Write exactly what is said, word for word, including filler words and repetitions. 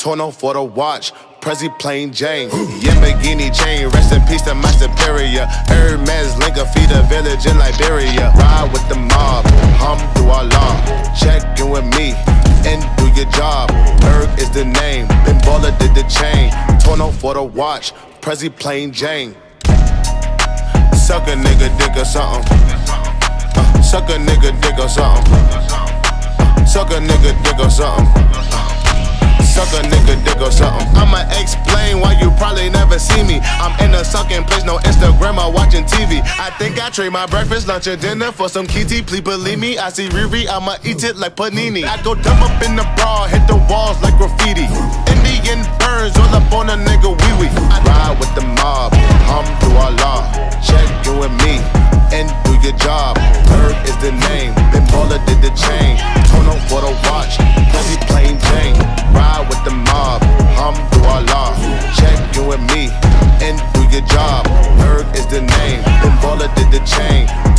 Tourneau for the watch, Prezi plain Jane. Yamborghini chain, rest in peace to my superior. Hermes link a feed a village in Liberia. Ride with the mob, Alhamdulillah. Check in with me and do your job. Erg is the name, Ben Baller did the chain. Tourneau for the watch, Prezi plain Jane. Suck a nigga dick or something. Uh, suck a nigga dick or something. Uh, suck a nigga dick or something. Suck a nigga dick or something. I'ma explain why you probably never see me. I'm in a sucking place, no Instagram or watching T V. I think I trade my breakfast, lunch, and dinner for some kitty. Please believe me, I see Riri, I'ma eat it like panini. I go dumb up in the bra, hit the walls like graffiti. Indian birds all up on a nigga wee wee. I ride with the mob, Alhamdulillah. Check you and me and do your job. Erg is the name, Ben Baller did the chain. Tourneau for the watch, Prezi plain Jane. Ride with the mob, Alhamdulillah. Check you and me and do your job. Erg is the name, Ben Baller did the chain.